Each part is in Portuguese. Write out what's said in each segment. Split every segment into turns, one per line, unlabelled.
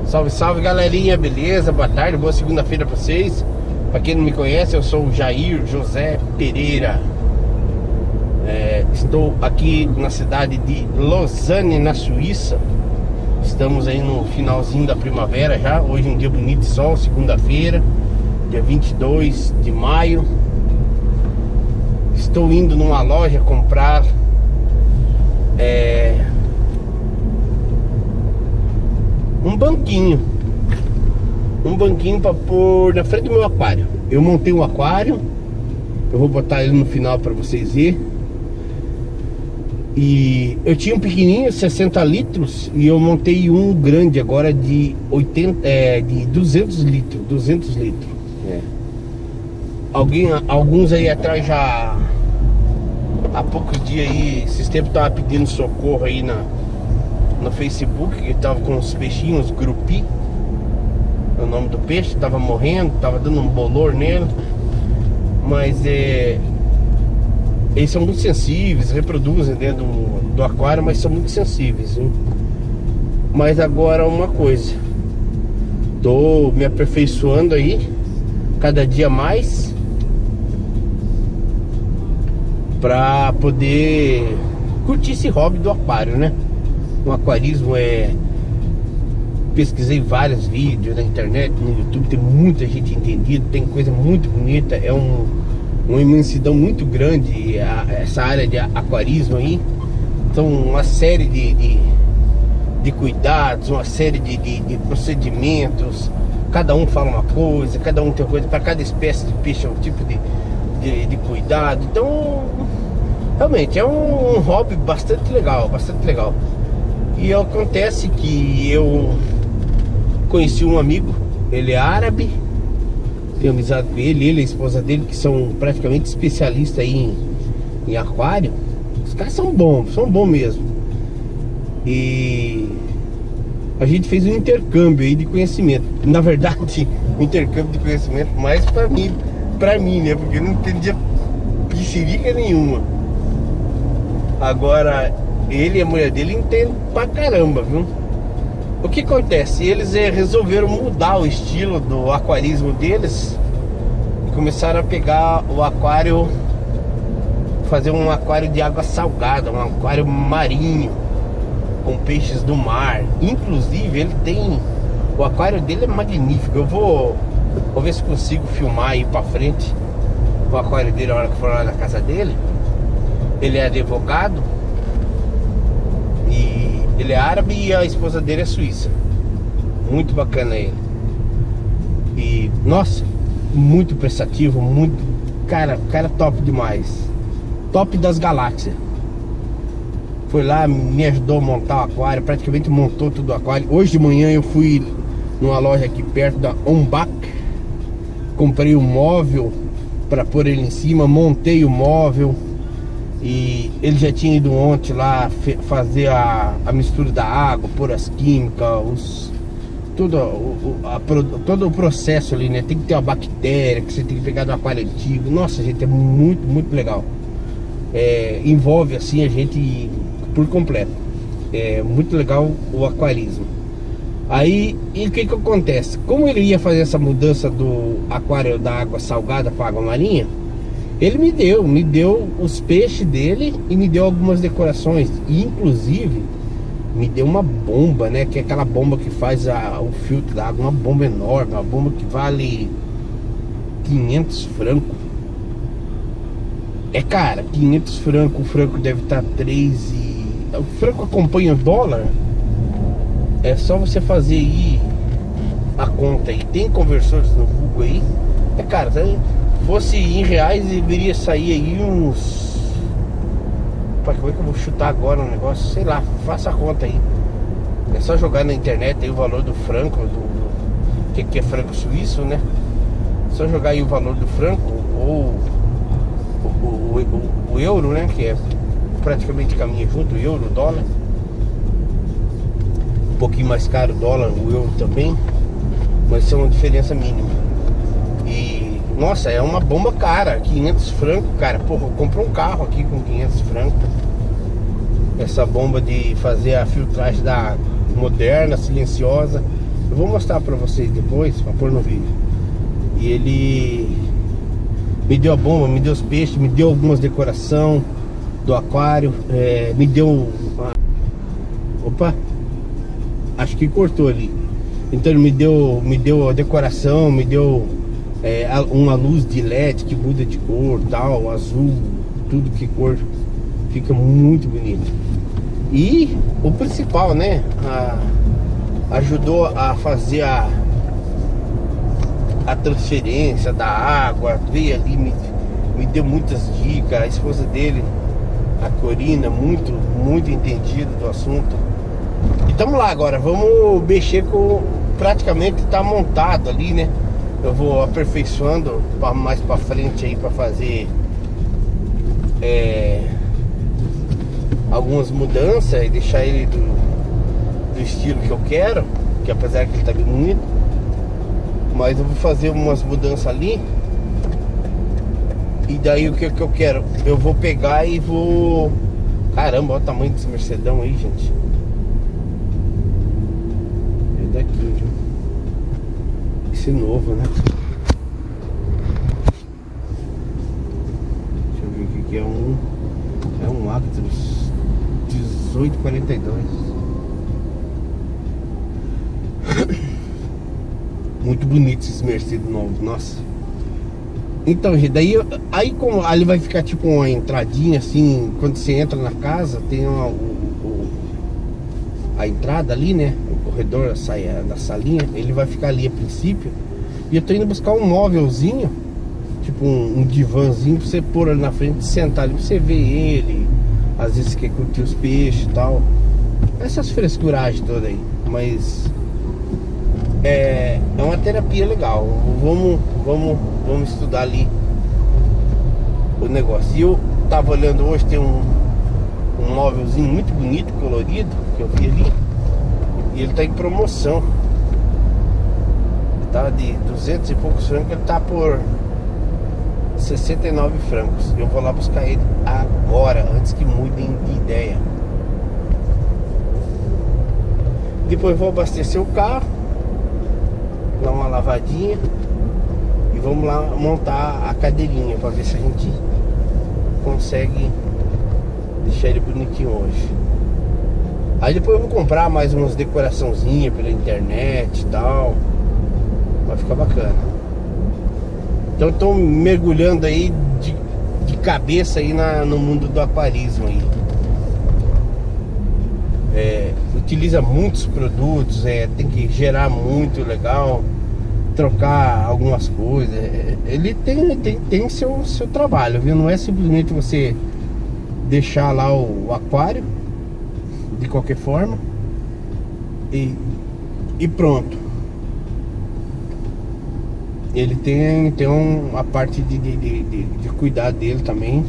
Salve, salve galerinha, beleza? Boa tarde, boa segunda-feira pra vocês. Pra quem não me conhece, eu sou o Jair José Pereira. Estou aqui na cidade de Lausanne, na Suíça. Estamos aí no finalzinho da primavera já. Hoje é um dia bonito de sol, segunda-feira, dia 22 de maio. Estou indo numa loja comprar um banquinho para pôr na frente do meu aquário. Eu montei um aquário, eu vou botar ele no final para vocês verem. E eu tinha um pequenininho, 60 litros, e eu montei um grande agora de 200 litros. Alguns aí atrás já, há poucos dias aí, esses tempos tava pedindo socorro aí no Facebook, que tava com os peixinhos, grupi, é o nome do peixe, tava morrendo, tava dando um bolor nele. Mas eles são muito sensíveis, reproduzem dentro do aquário, mas são muito sensíveis, hein? Mas agora uma coisa, tô me aperfeiçoando aí cada dia mais pra poder curtir esse hobby do aquário, né? O aquarismo pesquisei vários vídeos na internet, no YouTube, tem muita gente entendida, tem coisa muito bonita, é uma imensidão muito grande essa área de aquarismo aí. Então uma série de cuidados, uma série de procedimentos, cada um fala uma coisa, cada um tem uma coisa, para cada espécie de peixe é um tipo de cuidado. Então realmente é um hobby bastante legal, E acontece que eu conheci um amigo, ele é árabe, tenho amizade com ele e a esposa dele, que são praticamente especialistas aí em aquário. Os caras são bons mesmo. E a gente fez um intercâmbio aí de conhecimento. Na verdade, um intercâmbio de conhecimento mais pra mim, né? Porque eu não entendia piscirica nenhuma. Agora, ele e a mulher dele entendem pra caramba, viu? O que acontece? Eles resolveram mudar o estilo do aquarismo deles e começaram a pegar o aquário, fazer um aquário de água salgada, um aquário marinho, com peixes do mar. Inclusive, o aquário dele é magnífico. Eu vou ver se consigo filmar aí pra frente o aquário dele, a hora que for lá na casa dele. Ele é advogado, ele é árabe e a esposa dele é suíça. Muito bacana ele. E, nossa, muito prestativo, muito... Cara top demais. Top das galáxias. Foi lá, me ajudou a montar o aquário, praticamente montou tudo o aquário. Hoje de manhã eu fui numa loja aqui perto da Ombach, comprei um móvel para pôr ele em cima, montei o móvel. E ele já tinha ido ontem lá fazer a mistura da água, pôr as químicas, todo o processo ali, né? Tem que ter uma bactéria que você tem que pegar do aquário antigo. Nossa, gente, é muito legal. Envolve assim a gente por completo. É muito legal o aquarismo. Aí, e o que acontece? Como ele ia fazer essa mudança do aquário da água salgada para água marinha, ele me deu os peixes dele e me deu algumas decorações. E inclusive me deu uma bomba, né? Que é aquela bomba que faz o filtro da água. Uma bomba enorme, uma bomba que vale 500 francos. Cara, 500 francos. O franco deve estar 3 e... O franco acompanha o dólar. É só você fazer aí a conta aí. Tem conversores no Google aí. Cara, fosse em reais, deveria sair aí uns... Como é que eu vou chutar agora um negócio? Sei lá, faça a conta aí. É só jogar na internet aí o valor do franco, que é franco suíço, né? Só jogar aí o valor do franco ou o euro, né? Que é praticamente caminha junto, o euro, o dólar. Um pouquinho mais caro o dólar, o euro também. Mas são uma diferença mínima. E, nossa, é uma bomba cara, 500 francos, cara. Porra, eu compro um carro aqui com 500 francos. Essa bomba de fazer a filtragem da água, moderna, silenciosa. Eu vou mostrar pra vocês depois, pra pôr no vídeo. E ele me deu a bomba, me deu os peixes, me deu algumas decoração do aquário, me deu opa, acho que cortou ali. Então ele me deu a decoração, me deu uma luz de LED que muda de cor, tal, azul, tudo que cor, fica muito bonito. E o principal, né, ajudou a fazer a transferência da água, veio ali, me deu muitas dicas. A esposa dele, a Corina, muito entendida do assunto. E estamos lá agora, vamos mexer com, praticamente tá montado ali, né? Eu vou aperfeiçoando mais pra frente aí pra fazer algumas mudanças e deixar ele do estilo que eu quero, que apesar que ele tá bem bonito, mas eu vou fazer umas mudanças ali. E daí o que eu quero? Eu vou pegar e vou... Caramba, olha o tamanho desse Mercedão aí, gente. É daqui, viu? Esse novo, né? Deixa eu ver o que é um Actros 1842. Muito bonito esses Mercedes novos, nossa. Então, gente, daí aí como ali vai ficar tipo uma entradinha assim, quando você entra na casa, tem a entrada ali, né? O corredor da salinha, ele vai ficar ali a princípio. E eu tô indo buscar um móvelzinho, tipo um divãzinho pra você pôr ali na frente, sentar ali pra você ver ele. Às vezes você quer curtir os peixes e tal. Essas frescuragens todas aí. Mas é uma terapia legal. Vamos estudar ali o negócio. E eu tava olhando hoje, tem um móvelzinho muito bonito, colorido, que eu vi ali. E ele tá em promoção. Tá de 200 e poucos francos, ele tá por 69 francos. Eu vou lá buscar ele agora, antes que mudem de ideia. Depois vou abastecer o carro, dar uma lavadinha e vamos lá montar a cadeirinha para ver se a gente consegue deixar ele bonitinho hoje. Aí depois eu vou comprar mais umas decoraçãozinhas pela internet e tal. Vai ficar bacana. Então eu tô mergulhando aí de cabeça aí no mundo do aquarismo aí. Utiliza muitos produtos, tem que gerar muito legal, trocar algumas coisas. Ele tem seu trabalho, viu? Não é simplesmente você deixar lá o aquário de qualquer forma e pronto. Ele tem a parte de cuidar dele também,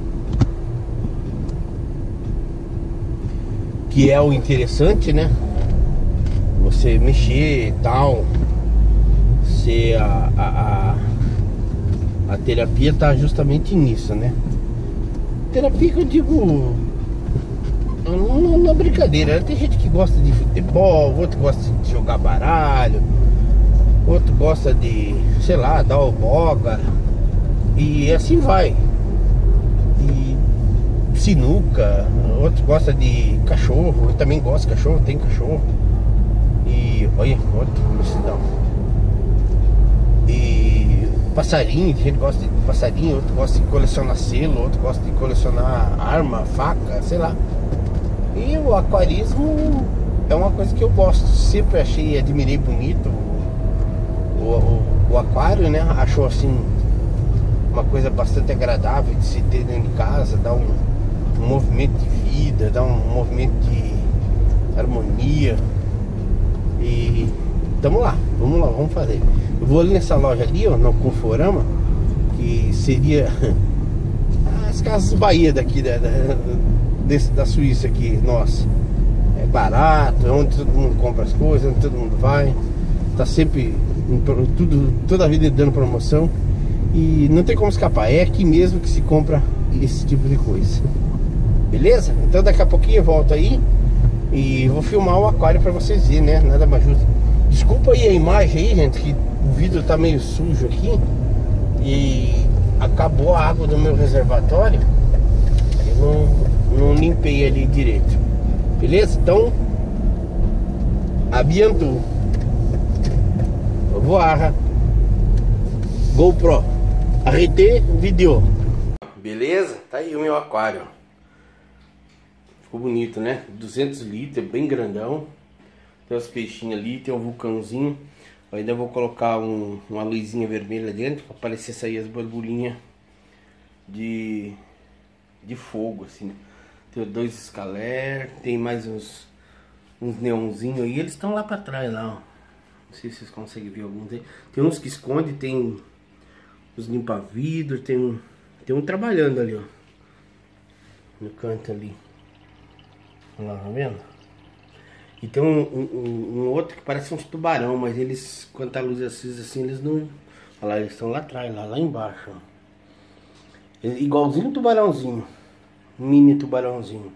que é o interessante, né? Você mexer e tal. A terapia tá justamente nisso, né? Terapia que eu digo, não é brincadeira. Tem gente que gosta de futebol, outro gosta de jogar baralho, outro gosta de, sei lá, dar o boga. E assim vai. E sinuca, outro gosta de cachorro. Eu também gosto de cachorro, tem cachorro. E olha, outro Mercedão. E passarinho, tem gente que gosta de passarinho, outro gosta de colecionar selo, outro gosta de colecionar arma, faca, sei lá. E o aquarismo é uma coisa que eu gosto. Sempre achei, admirei bonito o aquário, né? Achou assim uma coisa bastante agradável de se ter dentro de casa, dá um movimento de vida, dá um movimento de harmonia. E vamos lá, vamos fazer. Eu vou ali nessa loja ali, ó, no Conforama, que seria as Casas Bahia daqui da Suíça aqui, nossa. É barato, é onde todo mundo compra as coisas, onde todo mundo vai. Tá sempre toda a vida dando promoção. E não tem como escapar, é aqui mesmo que se compra esse tipo de coisa. Beleza? Então daqui a pouquinho eu volto aí e vou filmar o aquário pra vocês verem, né? Nada mais justo Desculpa aí a imagem aí, gente, que o vidro tá meio sujo aqui. E acabou a água do meu reservatório. Eu não limpei ali direito. Beleza? Então, abiantu. Voar. GoPro. Arrete vídeo. Beleza? Tá aí o meu aquário. Ficou bonito, né? 200 litros, bem grandão. Tem os peixinhos ali, tem um vulcãozinho. Eu ainda vou colocar uma luzinha vermelha dentro para aparecer sair as borbulhinhas de fogo, assim. Tem 2 escaler, tem mais uns neonzinhos aí. Eles estão lá para trás, lá, ó. Não sei se vocês conseguem ver alguns aí. Tem uns que esconde, tem os limpa-vidro, tem um trabalhando ali, ó. No canto ali. Olha lá, tá vendo? E tem um outro que parece uns tubarão, mas eles, quando tá a luz acesa assim, eles não... Olha lá, eles estão lá atrás, lá embaixo, ó. Igualzinho um tubarãozinho. Mini tubarãozinho.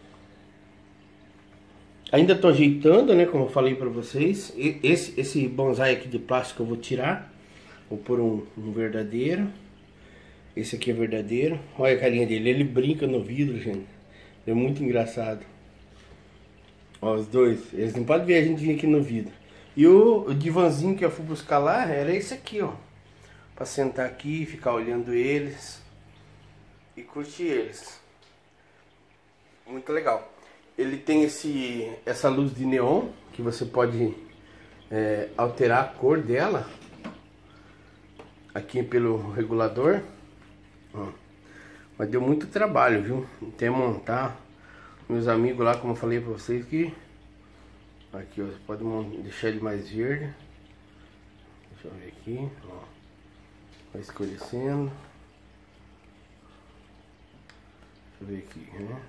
Ainda tô ajeitando, né, como eu falei pra vocês. Esse bonsai aqui de plástico eu vou tirar. Vou pôr um verdadeiro. Esse aqui é verdadeiro. Olha a carinha dele, ele brinca no vidro, gente. É muito engraçado. Ó, os dois, eles não podem ver a gente vir aqui no vidro. E o divanzinho que eu fui buscar lá era esse aqui, ó. Pra sentar aqui, ficar olhando eles e curtir eles. Muito legal. Ele tem essa luz de neon que você pode alterar a cor dela aqui pelo regulador. Ó. Mas deu muito trabalho, viu? Até montar. Meus amigos lá, como eu falei pra vocês, que aqui, ó, você pode deixar ele mais verde. Deixa eu ver aqui, ó. Vai escurecendo. Deixa eu ver aqui, né?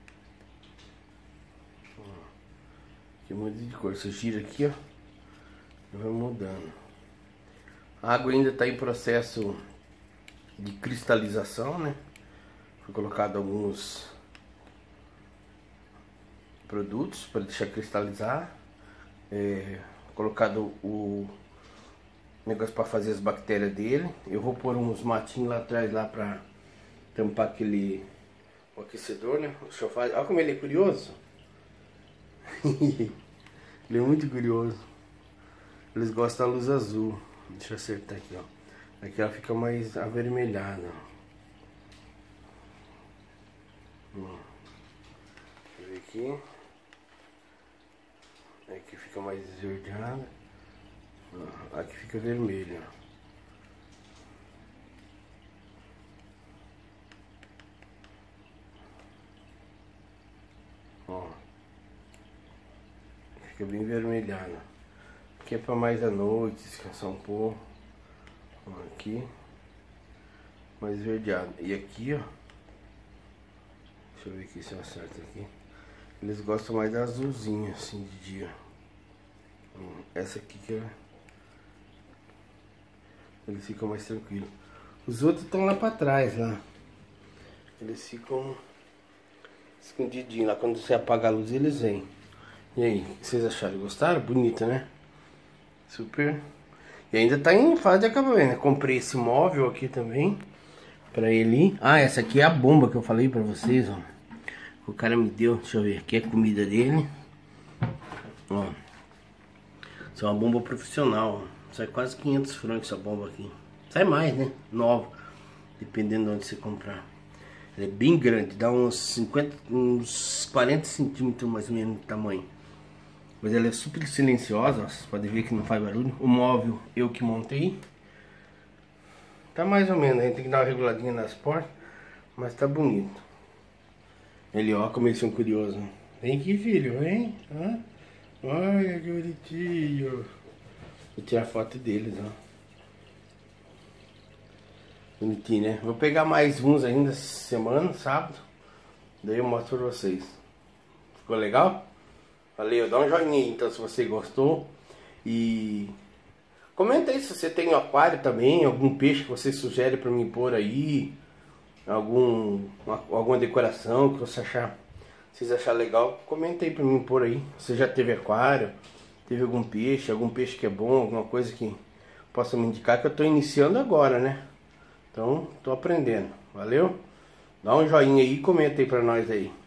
Ó. Aqui muda de cor. Você gira aqui, ó, e vai mudando. A água ainda tá em processo de cristalização, né? Foi colocado alguns produtos para deixar cristalizar, colocado o negócio para fazer as bactérias dele. Eu vou pôr uns matinhos lá atrás lá para tampar o aquecedor, né? O sofá. Olha como ele é curioso. Ele é muito curioso. Eles gostam da luz azul. Deixa eu acertar aqui, ó. Aqui ela fica mais avermelhada. Deixa eu ver aqui. Aqui fica mais esverdeada. Aqui fica vermelho. Ó. Fica bem vermelhada. Aqui é para mais à noite, descansar um pouco. Ó, aqui mais esverdeado. E aqui, ó. Deixa eu ver aqui se eu acerto aqui. Eles gostam mais da azulzinha, assim, de dia. Essa aqui que é... Eles ficam mais tranquilos. Os outros estão lá pra trás, lá. Eles ficam escondidinhos lá. Quando você apaga a luz, eles vêm. E aí, o que vocês acharam? Gostaram? Bonita, né? Super. E ainda tá em fase de acabamento, né? Comprei esse móvel aqui também pra ele. Ah, essa aqui é a bomba que eu falei pra vocês, ó. O cara me deu, deixa eu ver, aqui é a comida dele. Ó. Isso é uma bomba profissional, ó. Sai quase 500 francos essa bomba aqui. Sai mais, né? Nova. Dependendo de onde você comprar. Ela é bem grande, dá uns 40 centímetros mais ou menos de tamanho. Mas ela é super silenciosa, ó. Vocês podem ver que não faz barulho. O móvel eu que montei. Tá mais ou menos, a gente tem que dar uma reguladinha nas portas. Mas tá bonito. Ele, ó, como eles são curiosos. Vem aqui, filho, vem. Olha que bonitinho. Vou tirar foto deles, ó. Bonitinho, né? Vou pegar mais uns ainda essa semana, sábado. Daí eu mostro pra vocês. Ficou legal? Valeu, dá um joinha então se você gostou. E comenta aí se você tem um aquário também, algum peixe que você sugere pra mim pôr aí. Alguma decoração que vocês achar legal, comenta aí pra mim pôr aí. Você já teve aquário, teve algum peixe que é bom, alguma coisa que possa me indicar, que eu tô iniciando agora, né? Então, tô aprendendo. Valeu? Dá um joinha aí e comenta aí pra nós aí.